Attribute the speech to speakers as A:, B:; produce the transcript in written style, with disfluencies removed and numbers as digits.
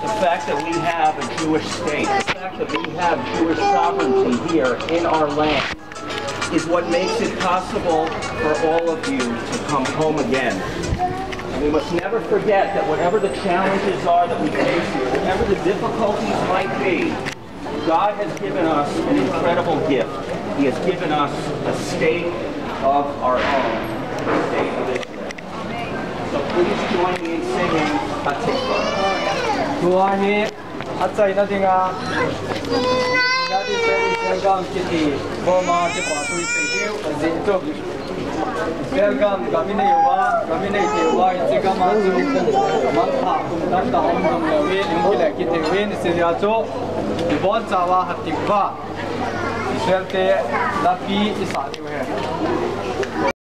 A: the fact that we have a Jewish state, the fact that we have Jewish sovereignty here in our land, is what makes it possible for all of you to come home again. And we must never forget that whatever the challenges are that we face here, whatever the difficulties might be, God has given us an incredible gift. He has given us a state of our own, the state of Israel. So please join me in singing Hatikvah.
B: Tuahi, atsai nadinga. Nadi sergam kiti, boma tipa tui sekiu, azinto. Sergam kamine yuwa, kamine yuwa, insigama tu, mangha kumtanda hamdam lawi, ingile kiti win siriato, ibon sawa hatikva. Israel te lapi isatu hai.